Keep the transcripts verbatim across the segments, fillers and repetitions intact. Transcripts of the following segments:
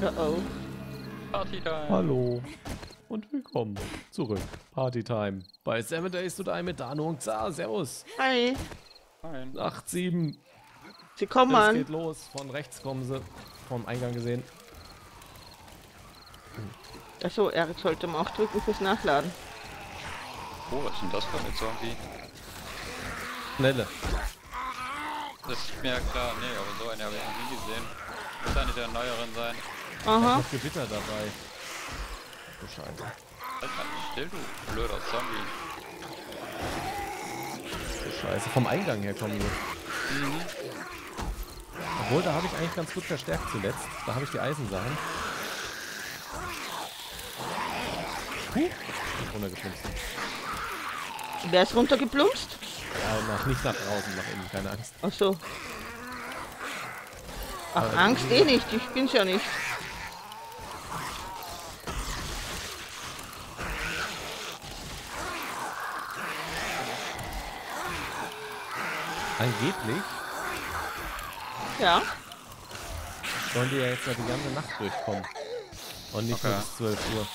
Oh oh. Partytime. Hallo und willkommen zurück. Partytime bei Seven Days to Die mit Dano und Xar. Servus. Hi. Nein. acht sieben. Sie kommen Es an. geht los. Von rechts kommen sie. Vom Eingang gesehen. Achso, er sollte mal auch drücken fürs Nachladen. Oh, was ist denn das für eine Zombie? Schnelle. Das ist mir ja klar. Nee, aber so eine habe ich noch nie gesehen. Muss eine der neueren sein. Da ist Aha. noch Gewitter dabei. Du Scheiße. Halt mal still, du blöder Zombie. Du Scheiße. Vom Eingang her kommen sie. Mhm. Obwohl, da habe ich eigentlich ganz gut verstärkt zuletzt. Da habe ich die Eisensachen. Puh. Bin runtergeplumpst. Wer ist runtergeplumpst? Ja, nach, nicht nach draußen, nach innen. Keine Angst. Achso. Ach, Aber Angst eh nicht. Ich bin's ja nicht. Angeblich Ja. sollen die ja jetzt ja die ganze Nacht durchkommen. Und nicht nur Okay. bis zwölf Uhr.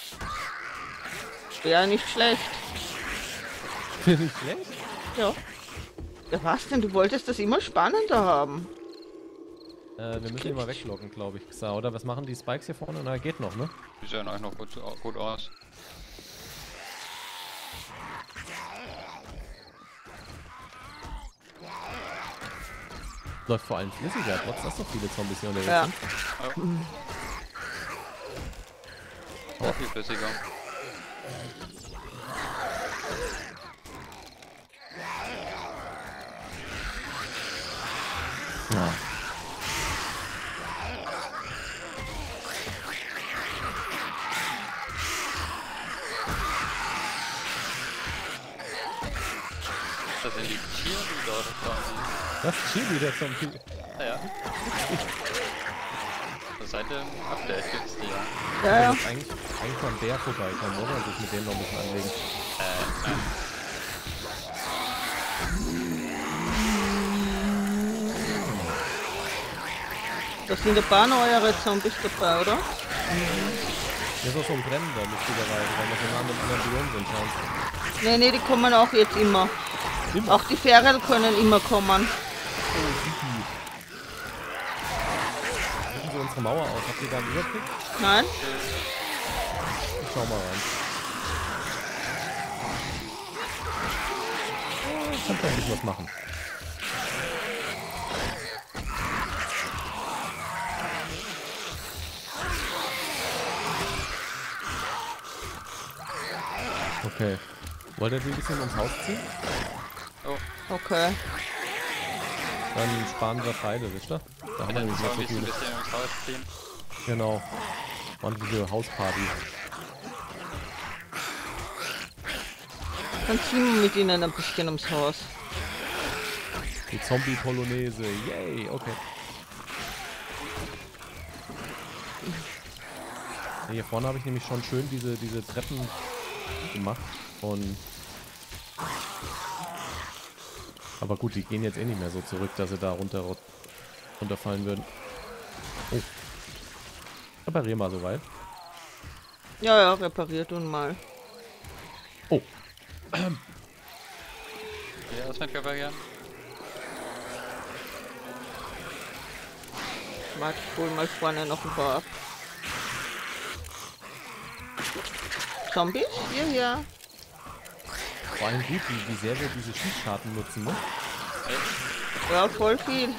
Wäre nicht schlecht. Finde ich schlecht. Ja. Ja, was denn? Du wolltest das immer spannender haben. Äh, wir müssen ihn mal weglocken, glaube ich. Xar, oder? Was machen die Spikes hier vorne? Na, geht noch, ne? Die sehen eigentlich noch gut, gut aus. Läuft vor allem flüssiger, trotz dass so viele Zombies hier unterwegs Ja. sind. Ja. Auch viel flüssiger. Ja. Das sind die Cheerleader oder Zombie. Das Chili, der Zombie. Ja. Seit dem Update gibt's die ja. Ja, ja. Jetzt eigentlich, eigentlich mal ein Bär vorbeikommen, oder? Und sich mit denen noch ein bisschen anlegen. Äh, nein. Da sind ein paar neuere Zombies dabei, oder? Hier ist auch so ein brennender, lustigerweise, weil wir so nah mit einem anderen Biom sind, scheint. Nee, nee, die kommen auch jetzt immer. Immer. Auch die Ferien können immer kommen. Gucken Sie unsere Mauer aus. Habt ihr da einen Überblick? Nein? Ich schau mal rein. Ich kann da ein bisschen was machen. Okay. Wollt ihr die ein bisschen ums Haus ziehen? Oh, Okay. Dann sparen wir Pfeile, wisst ihr? Da haben wir wenn nämlich die nicht so Zombies ein viele. bisschen ins Haus ziehen. Genau. Und diese Hausparty. Dann ziehen wir mit ihnen ein bisschen ums Haus. Die Zombie-Polonaise. Yay, okay. Hier vorne habe ich nämlich schon schön diese, diese Treppen gemacht. Und aber gut, die gehen jetzt eh nicht mehr so zurück, dass sie da runter runterfallen würden. Oh. Reparier mal soweit. Ja, ja, repariert und mal. Oh. Ja, das mit reparieren. Warte, ich hol mal vorne noch ein paar ab. Zombies? Hier, hier. Vor allem gut, wie, wie sehr wir diese Schießscharten nutzen, ne? Ja, voll viel.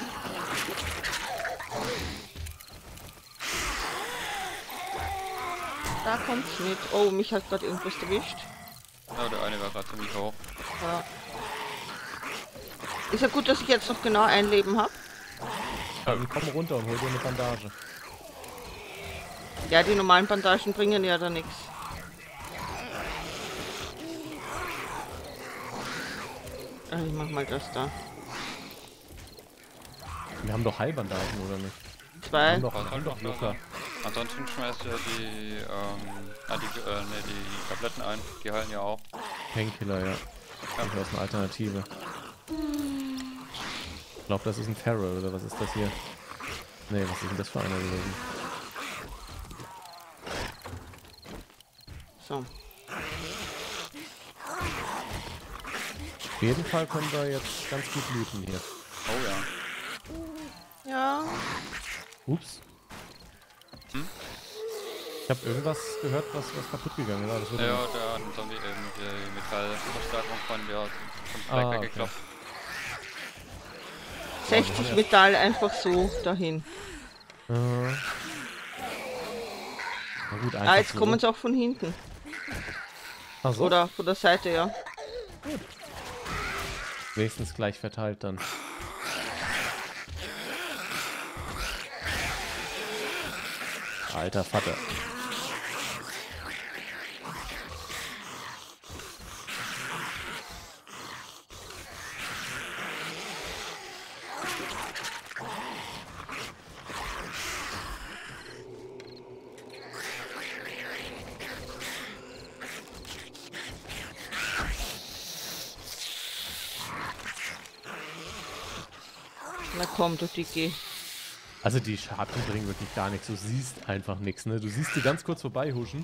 Da kommt's mit. Oh, mich hat gerade irgendwas erwischt. Oh, der eine war gerade ziemlich hoch. Ja. Ist ja gut, dass ich jetzt noch genau ein Leben habe. Dann komm runter und hol dir eine Bandage. Ja, die normalen Bandagen bringen ja da nichts. Ich mach mal das da. Wir haben doch Heilbandagen, oder nicht? Wir Zwei. haben doch, Was haben soll doch noch locker. Ansonsten schmeißt ihr die, ähm, ah, die, äh, ne, die Tabletten ein. Die heilen ja auch. Painkiller, ja. Durchaus eine Alternative. Ich glaube, das ist ein Feral, oder was ist das hier? Nee, was ist denn das für einer gewesen? So. Auf jeden Fall können wir jetzt ganz gut looten hier. Oh ja. Ja. Ups. Hm? Ich habe irgendwas gehört, was, was kaputt gegangen ist. Das wird Ja, da hat ein Zombie eben die Metallverstärkung von der vom Ah, Fleck okay. weggeklopft. sechzig Metall einfach so dahin. Äh, na gut, einfach Ah, jetzt so. kommen sie auch von hinten. Ach so. Oder von der Seite, ja. Wenigstens gleich verteilt dann. Alter Vater. Na komm, du Dicke. Also die Schatten bringen wirklich gar nichts. Du siehst einfach nichts, ne? Du siehst die ganz kurz vorbeihuschen.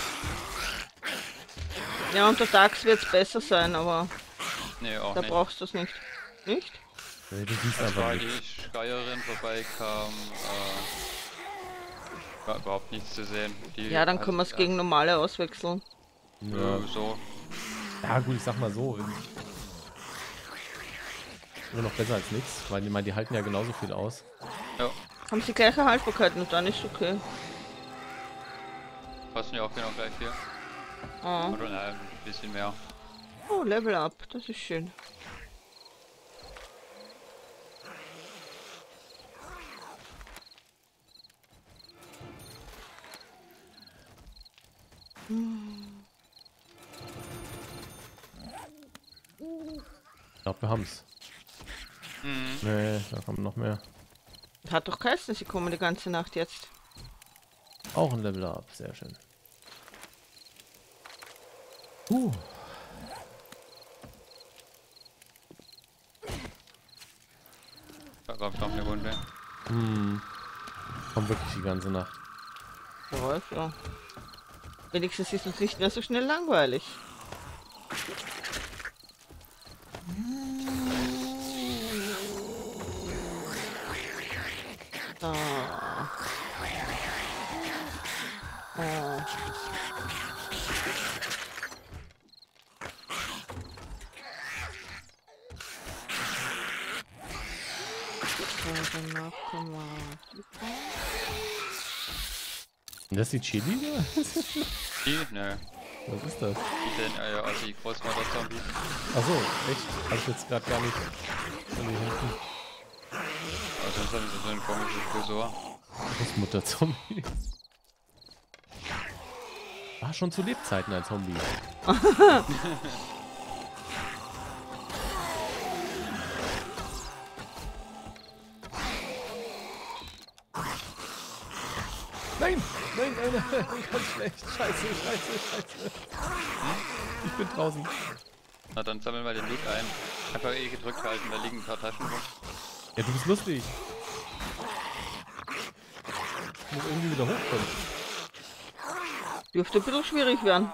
Ja, untertags wird es besser sein, aber Nee, auch da nicht. brauchst du es nicht. Nicht? Nee, du siehst Als einfach war nichts. die Schreierin vorbeikam, äh, war überhaupt nichts zu sehen. Die Ja, dann hat- können wir es äh, gegen normale auswechseln. Ja. äh, so. Ja gut, ich sag mal so. Immer noch besser als nichts, weil ich meine, die halten ja genauso viel aus. Ja, Haben sie gleiche Haltbarkeit und dann ist okay. kosten ja auch genau gleich viel. Ah. Oder nein, ein bisschen mehr. Oh, Level Up, das ist schön. Ich glaube, wir haben's. Mhm. Nee, da kommen noch mehr. Hat doch geheißen, sie kommen die ganze Nacht jetzt. Auch ein Level Up, sehr schön. Uh. Da kommt noch eine Wunde. Hm. Kommt wirklich die ganze Nacht. Ja, ja. Wenigstens ist uns nicht mehr so schnell langweilig. Ah. Ah. So, danach können wir... Und das ist die Chili da? Die? Ne. Was ist das? Die sehen äh, aus wie Großvater-Zombies. Achso, echt? Hab ich jetzt gerade gar nicht von die hinten. Aber sonst haben sie so eine komische Frisur. Großmutter-Zombie. War schon zu Lebzeiten ein Zombie. Nein, nein, nein, nein, ganz schlecht. Scheiße, scheiße, scheiße. Ich bin draußen. Na dann sammeln wir den Loot ein. Einfach E gedrückt halten, da liegen ein paar Taschen rum. Ja, du bist lustig. Ich muss irgendwie wieder hochkommen. Dürfte ein bisschen schwierig werden.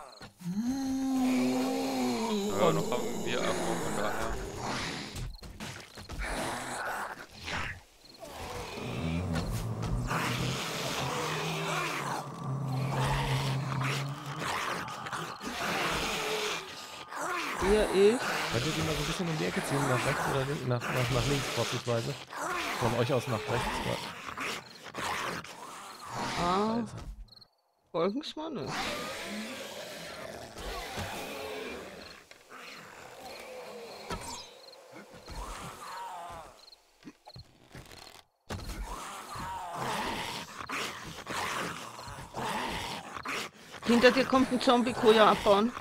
Ja, noch haben wir Akku von daher. Hier ist... Könnt ihr die mal so ein bisschen um die Ecke ziehen, nach rechts oder lin- nach, nach, nach links vorzugsweise? Von euch aus nach rechts. Ah, Alter. folgen Sie mal nicht. Hinter dir kommt ein Zombie, Koja abbauen.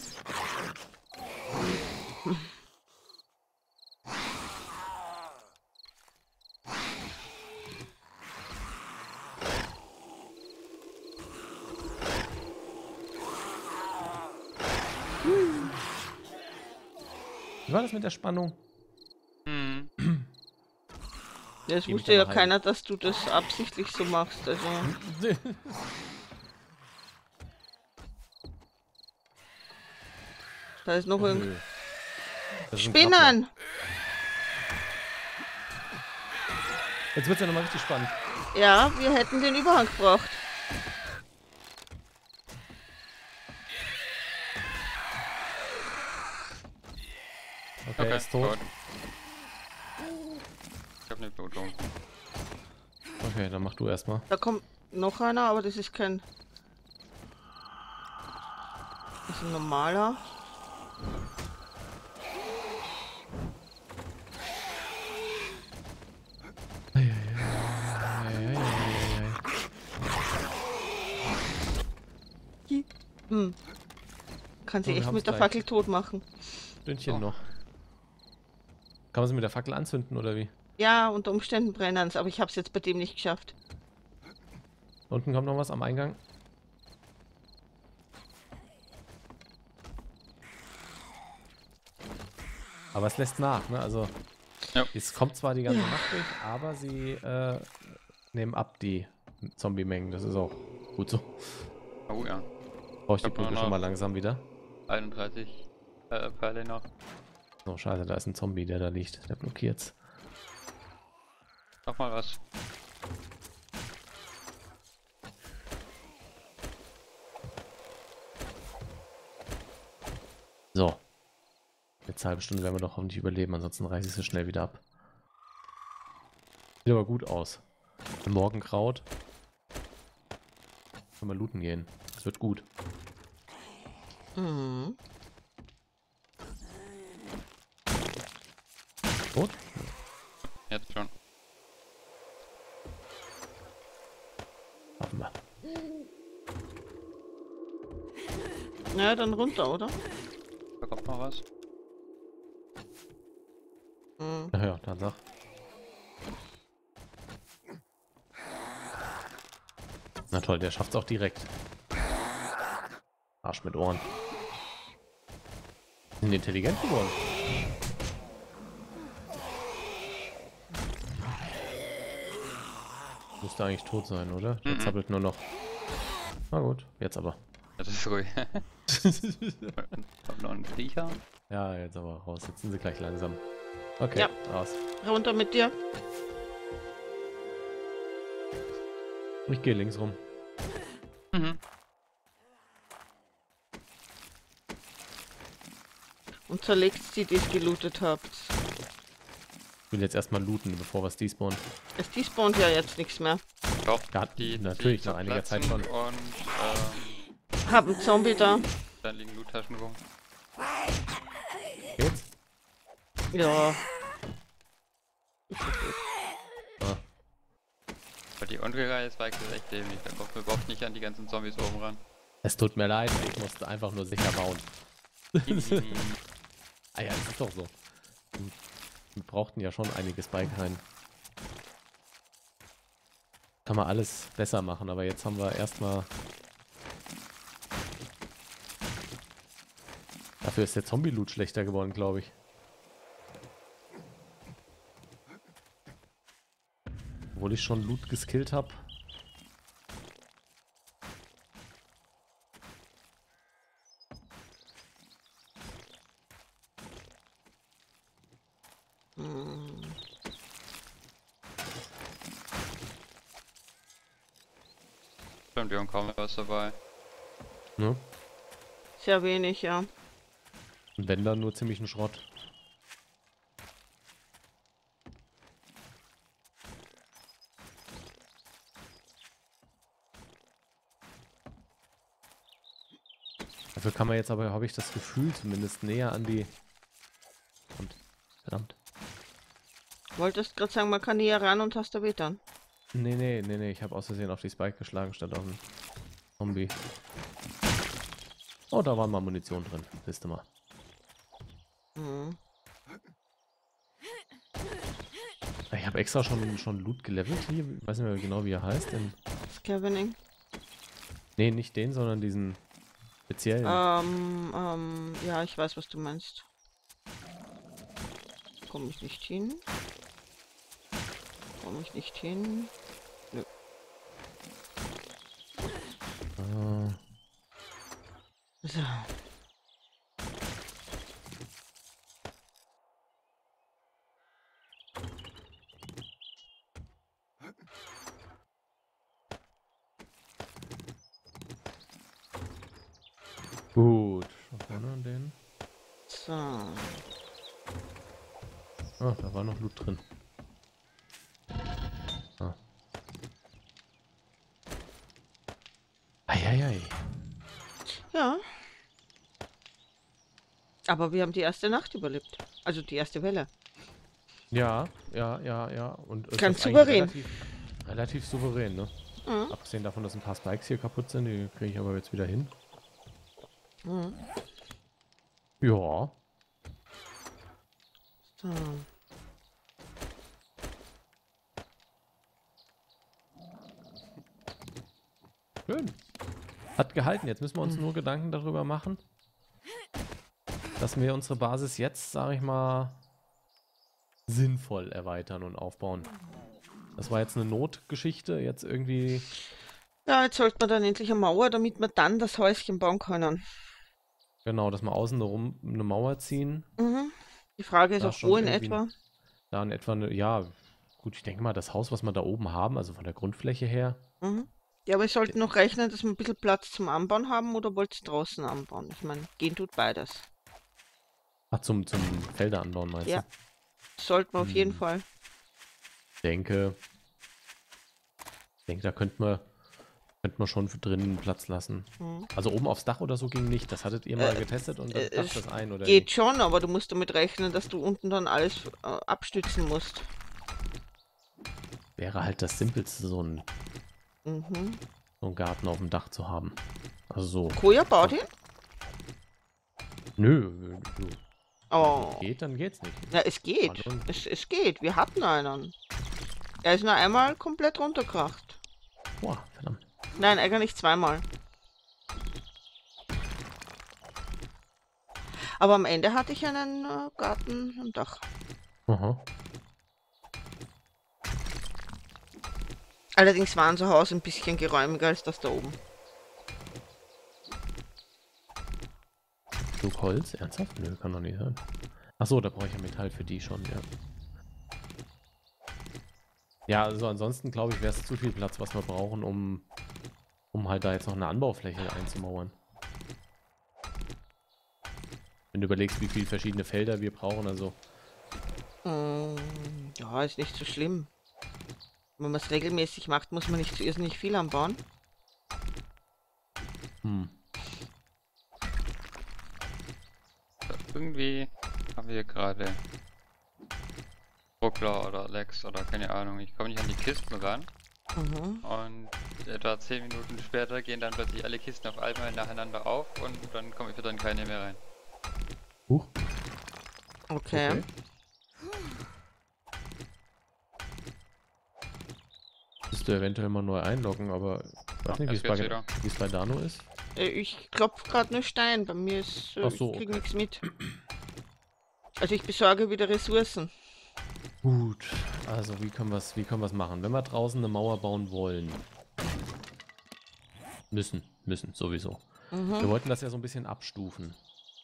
Wie war das mit der Spannung? Hm. Ja, es Geh mich wusste da ja mal keiner, dass du das absichtlich so machst. Also, Da ist noch irgend... Nö. Das ist ein Spinnen! Krabbler. Jetzt wird's ja nochmal richtig spannend. Ja, wir hätten den Überhang gebraucht. Okay, er Okay, ist tot. gut. Ich hab eine Blutung. Okay, dann mach du erstmal. Da kommt noch einer, aber das ist kein... Das ist ein normaler. Hm. Kann sie Oh, wir echt haben's mit der gleich. Fackel tot machen. Stündchen Oh. noch. Kann man sie mit der Fackel anzünden oder wie? Ja, unter Umständen brennen es, aber ich habe es jetzt bei dem nicht geschafft. Unten kommt noch was am Eingang. Aber es lässt nach, ne? Also Ja. es kommt zwar die ganze Ja. Nacht durch, aber sie äh, nehmen ab die Zombie-Mengen. Das ist auch gut so. Oh ja. Brauche ich die hab nur Brücke schon noch- mal langsam wieder. einunddreißig äh, Pfeile noch. Oh scheiße, da ist ein Zombie, der da liegt. Der blockiert's. Noch mal was. So. Jetzt eine halbe Stunde werden wir doch hoffentlich überleben, ansonsten reiße ich sie schnell wieder ab. Sieht aber gut aus. Morgenkraut. Können wir looten gehen. Das wird gut. Mhm. Tot? Jetzt schon. Warten wir. Ja, dann runter, oder? Da kommt noch was. Mhm. Ja, ja, dann sag. Na toll, der schafft's auch direkt. Arsch mit Ohren. Sind die intelligent geworden? Müsste eigentlich tot sein, oder? Der Mhm. zappelt nur noch. Na gut, jetzt aber. Das ist ruhig. Kommt noch ein Viecher. Ja, jetzt aber raus. Jetzt sind sie gleich langsam. Okay, Ja. raus. Runter mit dir. Ich gehe links rum. Mhm. Und zerlegt die, die es gelootet habt. Ich will jetzt erstmal looten, bevor was despawnt. Es despawnt ja jetzt nichts mehr. Doch, Ja, die natürlich, die nach einiger Zeit zerplatzen schon. Und ähm, Hab einen Zombie da. dann liegen Loottaschen rum. Geht's? Ja. Ah, Weil die untere Reihe ist Bike ist echt dämlich. Da kommt man überhaupt nicht an die ganzen Zombies oben ran. es tut mir leid, ich musste einfach nur sicher bauen. Ah ja, das ist doch so. Wir brauchten ja schon einige Spike rein. Kann man alles besser machen, aber jetzt haben wir erstmal... Dafür ist der Zombie-Loot schlechter geworden, glaube ich. Obwohl ich schon Loot geskillt habe. Hm. Stimmt, wir haben kaum was dabei. Ne? Sehr wenig, ja. Und wenn dann nur ziemlich ein Schrott. Dafür kann man jetzt aber, habe ich das Gefühl, zumindest näher an die... Und, verdammt. Wolltest gerade sagen, man kann näher ran und hast da dann. Nee, nee, nee, nee, ich habe aus Versehen auf die Spike geschlagen statt auf den Zombie. Oh, da war mal Munition drin, wisst ihr mal. Mhm. Ich habe extra schon, schon Loot gelevelt hier, ich weiß nicht mehr genau, wie er heißt. Den, Scavening. nee, nicht den, sondern diesen speziellen. Ähm, ähm, ja, ich weiß, was du meinst. Komme ich nicht hin? Komme ich nicht hin? Ah, So. Gut. Schon vorne an den. So. Ah, da war noch Loot drin. Ah. Eieiei. Ja. Aber wir haben die erste Nacht überlebt. Also die erste Welle. Ja, ja, ja, ja. Und es Ganz ist eigentlich souverän. Relativ, relativ souverän, ne? Mhm. Abgesehen davon, dass ein paar Spikes hier kaputt sind, die kriege ich aber jetzt wieder hin. Mhm. Ja. So. Schön. Hat gehalten. Jetzt müssen wir uns Mhm. nur Gedanken darüber machen, dass wir unsere Basis jetzt, sage ich mal, sinnvoll erweitern und aufbauen. Das war jetzt eine Notgeschichte. Jetzt irgendwie... Ja, jetzt sollte man dann endlich eine Mauer, damit wir dann das Häuschen bauen können. Genau, dass wir außen rum eine Mauer ziehen. Mhm. Die Frage ist Da auch, schon wo in irgendwie etwa. Da in etwa eine... Ja, gut, ich denke mal, das Haus, was wir da oben haben, also von der Grundfläche her... Mhm. Ja, aber wir sollten noch rechnen, dass wir ein bisschen Platz zum Anbauen haben, oder wollt ihr draußen anbauen? Ich meine, gehen tut beides. Ach, zum, zum Felder anbauen meinst Ja. du? Sollten wir auf jeden Hm. Fall. Ich denke... Ich denke, da könnte man, könnte man schon für drinnen Platz lassen. Mhm. Also oben aufs Dach oder so ging nicht. Das hattet ihr mal Äh, getestet und äh, dann passt es das ein, oder Geht schon, aber du musst damit rechnen, dass du unten dann alles äh, abstützen musst. wie? Wäre halt das Simpelste, so ein, Mhm. so ein Garten auf dem Dach zu haben. Also so. Koja baut ihn? Nö, nö, nö. Oh. Geht, dann geht's nicht. Ja, es geht. Hallo? Es, es geht. Wir hatten einen. Er ist nur einmal komplett runtergekracht. Boah, verdammt. Nein, eigentlich zweimal. Aber am Ende hatte ich einen äh, Garten am Dach. Aha. Allerdings war unser Haus ein bisschen geräumiger als das da oben. Stück Holz? Ernsthaft? Nö, kann doch nicht sein. Achso, da brauche ich ja Metall für die schon, ja. Ja, also ansonsten glaube ich, wäre es zu viel Platz, was wir brauchen, um, um halt da jetzt noch eine Anbaufläche einzumauern. Wenn du überlegst, wie viele verschiedene Felder wir brauchen, also... Mm, ja, ist nicht so schlimm. Wenn man es regelmäßig macht, muss man nicht so irrsinnig viel anbauen. Hm. Irgendwie haben wir gerade Ruckler oder Lex oder keine Ahnung. Ich komme nicht an die Kisten ran. Mhm. Und etwa zehn Minuten später gehen dann plötzlich alle Kisten auf einmal nacheinander auf und dann komme ich wieder in keine mehr rein. Huch. Okay. Okay. Müsst du eventuell mal neu einloggen, aber ich weiß Ja, nicht, wie es jetzt bei, geht's wieder. wie es bei Dano ist. Äh, Ich klopfe gerade nur Stein. Bei mir ist. Äh, Ach so, ich krieg okay. nichts mit. Also ich besorge wieder Ressourcen. Gut, also wie können wir es wie können wir es machen? Wenn wir draußen eine Mauer bauen wollen. Müssen, müssen, sowieso. Wir Mhm. wollten das ja so ein bisschen abstufen.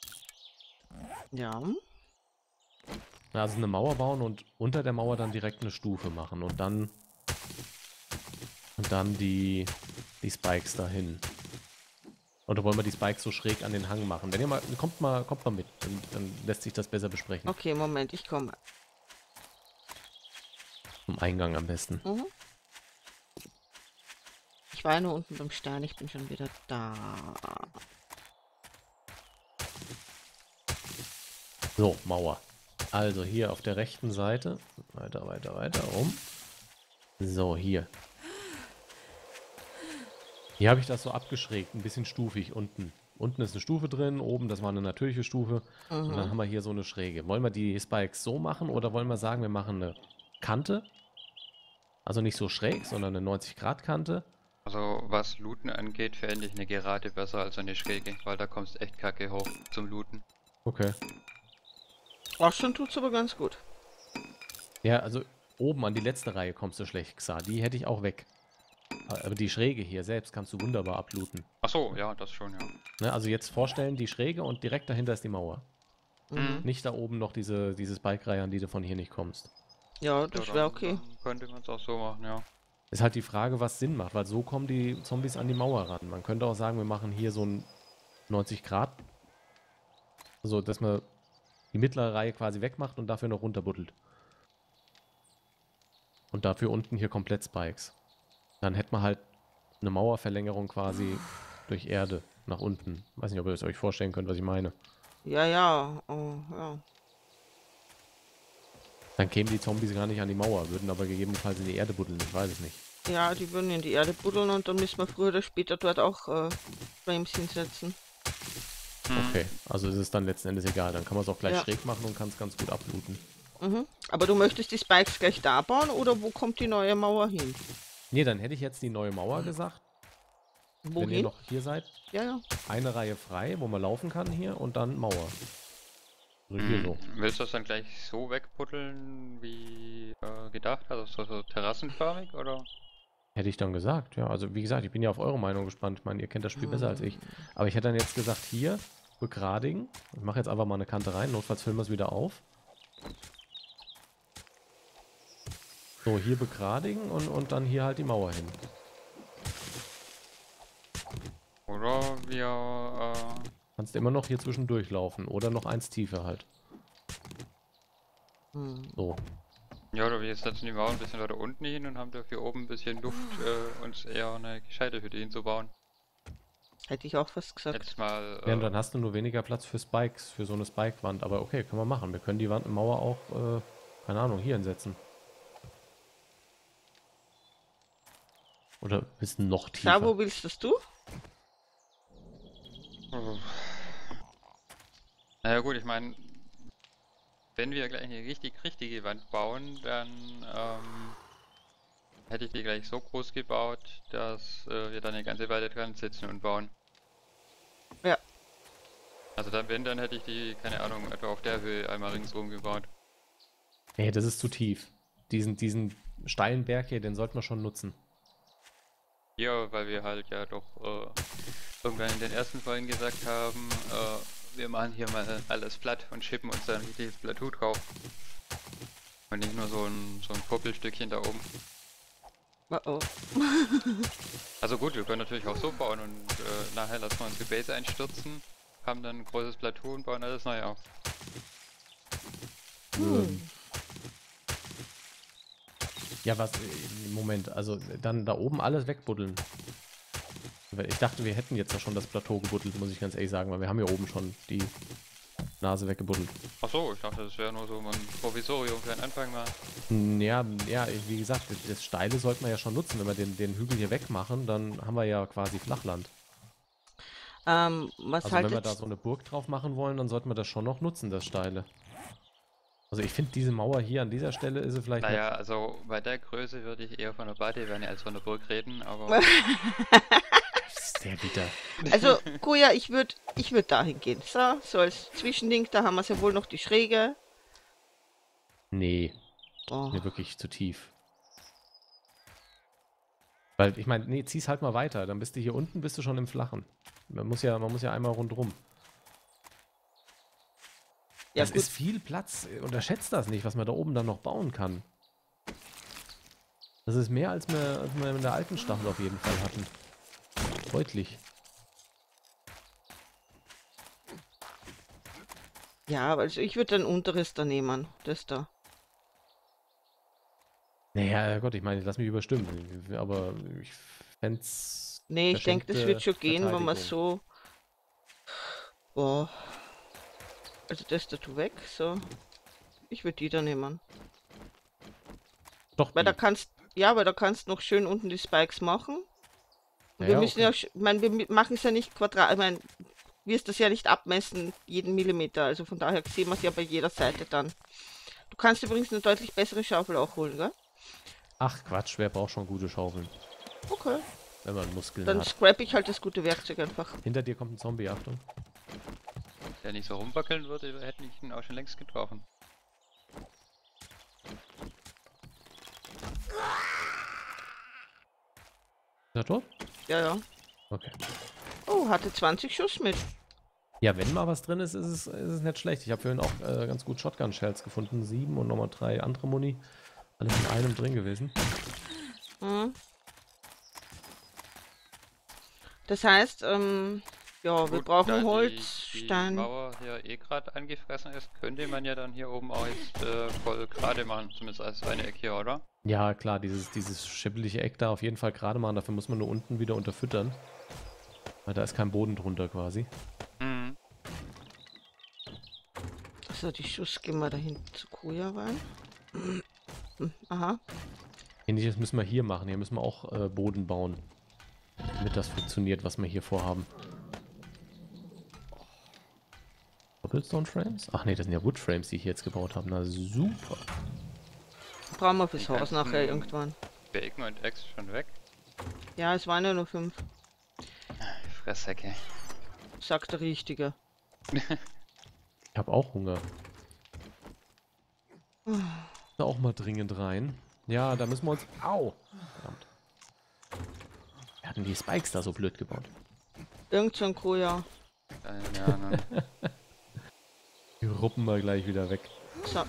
Ja. Also eine Mauer bauen und unter der Mauer dann direkt eine Stufe machen und dann und dann die, die Spikes dahin. Oder wollen wir die Spikes so schräg an den Hang machen? Wenn ihr mal, kommt mal, kommt mal mit, dann, dann lässt sich das besser besprechen. Okay, Moment, ich komme. Zum Eingang am besten. Mhm. Ich war ja nur unten beim Stein, ich bin schon wieder da. So, Mauer. Also hier auf der rechten Seite. Weiter, weiter, weiter rum. So, hier. Hier habe ich das so abgeschrägt, ein bisschen stufig unten. Unten ist eine Stufe drin, oben, das war eine natürliche Stufe. Und dann Mhm. haben wir hier so eine Schräge. Wollen wir die Spikes so machen oder wollen wir sagen, wir machen eine Kante? Also nicht so schräg, sondern eine neunzig Grad Kante. Also was Looten angeht, fände ich eine Gerade besser als eine Schräge, weil da kommst echt kacke hoch zum Looten. Okay. Auch schon tut's aber ganz gut. Ja, also oben an die letzte Reihe kommst du schlecht, Xa. Die hätte ich auch weg. Aber die Schräge hier selbst kannst du wunderbar ablooten. Ach so, ja, das schon, ja. Ne, also jetzt vorstellen, die Schräge und direkt dahinter ist die Mauer. Mhm. Nicht da oben noch diese, diese Spike-Reihe, an die du von hier nicht kommst. Ja, Ja, das dann, wäre okay. dann könnte man es auch so machen, ja. Ist halt die Frage, was Sinn macht, weil so kommen die Zombies an die Mauer ran. Man könnte auch sagen, wir machen hier so ein neunzig Grad. Also, dass man die mittlere Reihe quasi wegmacht und dafür noch runterbuddelt. Und dafür unten hier komplett Spikes. Dann hätte man halt eine Mauerverlängerung quasi durch Erde nach unten. Weiß nicht, ob ihr es euch vorstellen könnt, was ich meine. Ja, ja, oh, ja. Dann kämen die Zombies gar nicht an die Mauer, würden aber gegebenenfalls in die Erde buddeln, ich weiß es nicht. Ja, die würden in die Erde buddeln und dann müssen wir früher oder später dort auch äh, Frames hinsetzen. Okay, also ist es dann letzten Endes egal. Dann kann man es auch gleich Ja. schräg machen und kann es ganz gut ablooten. Mhm. Aber du möchtest die Spikes gleich da bauen oder wo kommt die neue Mauer hin? Nee, dann hätte ich jetzt die neue Mauer gesagt, wenn ihr Wohin? noch hier seid. Ja, ja. Eine Reihe frei, wo man laufen kann hier und dann Mauer. Also hier Hm. so. Willst du das dann gleich so wegbuddeln, wie äh, gedacht? Also so, so terrassenförmig, oder? Hätte ich dann gesagt, ja. Also wie gesagt, ich bin ja auf eure Meinung gespannt. Ich meine, ihr kennt das Spiel besser als ich. Aber ich hätte dann jetzt gesagt, hier begradigen. Ich mache jetzt einfach mal eine Kante rein, notfalls füllen wir es wieder auf. So, hier begradigen und, und dann hier halt die Mauer hin. Oder wir, äh, Kannst immer noch hier zwischendurch laufen oder noch eins tiefer halt. Hm. So. ja, oder wir setzen die Mauer ein bisschen weiter unten hin und haben dafür oben ein bisschen Luft, äh, uns eher eine gescheite Hütte hinzubauen. Hätte ich auch fast gesagt. Jetzt mal, Ja, und äh, dann hast du nur weniger Platz für Spikes, für so eine Spike-Wand. Aber okay, können wir machen. Wir können die Wand, Mauer auch, äh, keine Ahnung, hier hinsetzen. Oder ist noch tiefer? Da, wo willst das du? Oh. Naja gut, ich meine, wenn wir gleich eine richtig richtige Wand bauen, dann ähm, hätte ich die gleich so groß gebaut, dass äh, wir dann eine ganze Weile dran sitzen und bauen. Ja. Also dann, wenn, dann hätte ich die, keine Ahnung, etwa auf der Höhe einmal ringsum gebaut. Nee, das ist zu tief. Diesen, diesen steilen Berg hier, den sollten wir schon nutzen. Ja, weil wir halt ja doch äh, irgendwann in den ersten Folgen gesagt haben, äh, wir machen hier mal alles platt und schippen uns dann ein richtiges Plateau drauf. Und nicht nur so ein, so ein Puppelstückchen da oben. Oh, oh. Also gut, wir können natürlich auch so bauen und äh, nachher lassen wir unsere Base einstürzen, haben dann ein großes Plateau und bauen alles neu auf. Ähm. Ja, was, äh, Moment, also dann da oben alles wegbuddeln. Weil ich dachte, wir hätten jetzt ja schon das Plateau gebuddelt, muss ich ganz ehrlich sagen, weil wir haben hier oben schon die Nase weggebuddelt. Ach so, ich dachte, das wäre nur so ein Provisorium für den Anfang mal. Hm, Ja, ja, wie gesagt, das Steile sollten wir ja schon nutzen. Wenn wir den, den Hügel hier wegmachen, dann haben wir ja quasi Flachland. Ähm, was Also wenn wir haltet da so eine Burg drauf machen wollen, dann sollten wir das schon noch nutzen, das Steile. Also ich finde diese Mauer hier an dieser Stelle ist sie vielleicht Naja, also bei der Größe würde ich eher von der Badewanne als von der Burg reden, aber noch sehr bitter. Also, Koja, ich würde ich würd dahin gehen. So, so als Zwischending, da haben wir ja wohl noch die Schräge. Nee, Oh. mir wirklich zu tief. Weil ich meine, nee, zieh's halt mal weiter, dann bist du hier unten, bist du schon im Flachen. Man muss ja, man muss ja einmal rundrum. Ja, Das gut. ist viel Platz. Unterschätzt das nicht, was man da oben dann noch bauen kann. Das ist mehr, als wir, als wir in der alten Staffel auf jeden Fall hatten. Deutlich. Ja, also ich würde ein unteres da nehmen. Das da. Naja, Gott, ich meine, lass mich überstimmen. Aber ich fänd's. Nee, ich denke, das verschenkte wird schon gehen, wenn man Verteidigung. so. Boah. Also das da tu weg, so. Ich würde die da nehmen. Doch, Weil da die. kannst, ja, weil da kannst noch schön unten die Spikes machen. Und Ja, wir ja, müssen okay. ja, sch- ich meine, wir mi- machen es ja nicht quadrat, ich meine, wirst das ja nicht abmessen, jeden Millimeter. Also von daher sehen wir es ja bei jeder Seite dann. Du kannst übrigens eine deutlich bessere Schaufel auch holen, gell? Ach Quatsch, wer braucht schon gute Schaufeln, Okay. wenn man Muskeln Dann hat. scrap ich halt das gute Werkzeug einfach. Hinter dir kommt ein Zombie, Achtung. der nicht so rumwackeln würde, hätte ich ihn auch schon längst getroffen. Ist er tot? Ja, ja. Okay. Oh, hatte zwanzig Schuss mit. Ja, wenn mal was drin ist, ist es, ist es nicht schlecht. Ich habe vorhin auch äh, ganz gut Shotgun-Shells gefunden. Sieben und nochmal drei andere Muni. Alles in einem drin gewesen. Mhm. Das heißt, ähm, Ja, wir Gut, brauchen da Holz, die, die Stein. Mauer hier eh gerade angefressen ist, könnte man ja dann hier oben auch jetzt äh, voll gerade machen, zumindest als eine Ecke hier, oder? Ja, klar, dieses, dieses schibbelige Eck da auf jeden Fall gerade machen. Dafür muss man nur unten wieder unterfüttern. Weil da ist kein Boden drunter quasi. Mhm. So, die Schuss gehen wir da hinten zu Koja rein. Hm, aha. Ähnliches müssen wir hier machen. Hier müssen wir auch äh, Boden bauen. Damit das funktioniert, was wir hier vorhaben. Cobblestone Frames? Ach nee, das sind ja Wood Frames, die ich jetzt gebaut habe. Na super. Brauchen wir fürs Die Haus ganzen nachher irgendwann. Bacon und Eggs schon weg. Ja, es waren ja nur fünf, Fressecke. sagt der Richtige. Ich habe auch Hunger. Da auch mal dringend rein. Ja, da müssen wir uns... Au! Verdammt. Wir hatten die Spikes da so blöd gebaut. Irgend so ein Koja. Keine Ahnung. Die ruppen wir gleich wieder weg. So.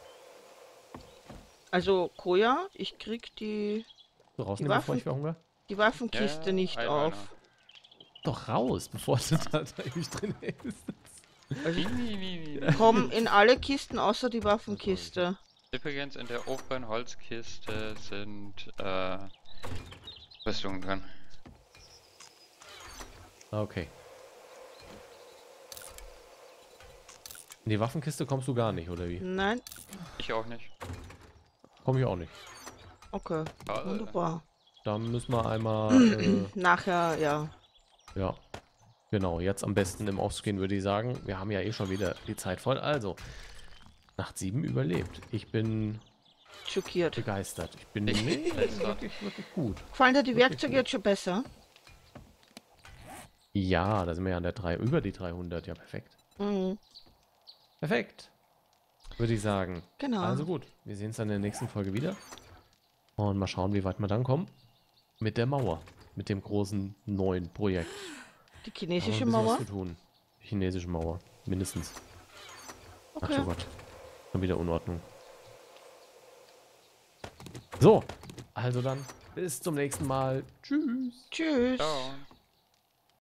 Also, Koja, ich krieg die, So, rausnehmen, bevor Waffen- ich verhungere? die Waffenkiste Ja, nicht einmal auf. Doch raus, bevor es da, da ewig drin ist. Also, Mi, mi, mi, mi. komm in alle Kisten außer die Waffenkiste. Übrigens, in der oberen Holzkiste sind äh, Rüstungen drin. Okay. In die Waffenkiste kommst du gar nicht, oder wie? Nein? Ich auch nicht. Komm ich auch nicht. Okay, Toll. wunderbar. Da müssen wir einmal... Äh, Nachher, ja. ja. Genau, jetzt am besten im Offscreen würde ich sagen. Wir haben ja eh schon wieder die Zeit voll. Also, Nacht sieben überlebt. Ich bin Schockiert. begeistert. Ich bin Ich- nee, Besser. wirklich, wirklich gut. Gefallen dir die Wirklich Werkzeuge gut. jetzt schon besser? Ja, da sind wir ja an der drei, über die dreihundert. Ja, perfekt. Mhm. Perfekt. Würde ich sagen. Genau. Also gut, wir sehen uns dann in der nächsten Folge wieder. Und mal schauen, wie weit wir dann kommen. Mit der Mauer. Mit dem großen neuen Projekt. Die Aber chinesische ein bisschen Mauer? was zu tun. Die chinesische Mauer. Mindestens. Ach Okay. du Gott. Schon wieder Unordnung. So. Also dann, bis zum nächsten Mal. Tschüss. Tschüss. Ciao.